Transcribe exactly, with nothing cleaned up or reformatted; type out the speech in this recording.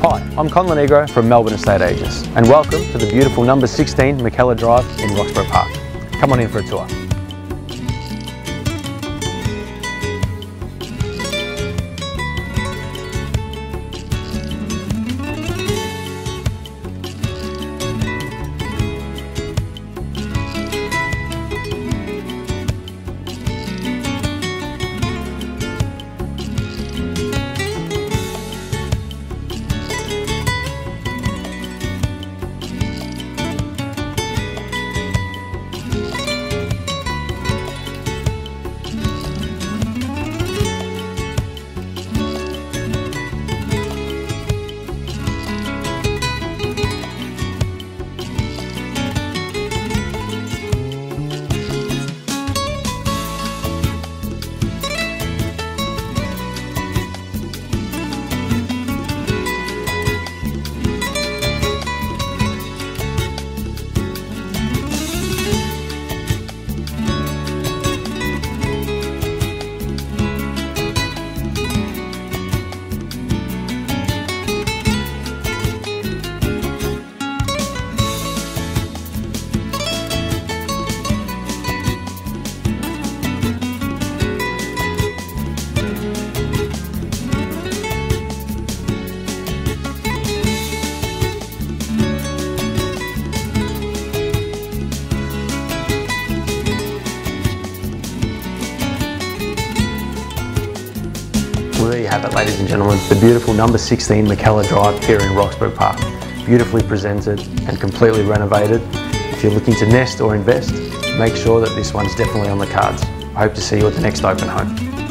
Hi, I'm Conlon Negro from Melbourne Estate Agents, and welcome to the beautiful number sixteen McKellar Drive in Roxburgh Park. Come on in for a tour. Well, there you have it, ladies and gentlemen, the beautiful number sixteen McKellar Drive here in Roxburgh Park. Beautifully presented and completely renovated. If you're looking to nest or invest, make sure that this one's definitely on the cards. I hope to see you at the next open home.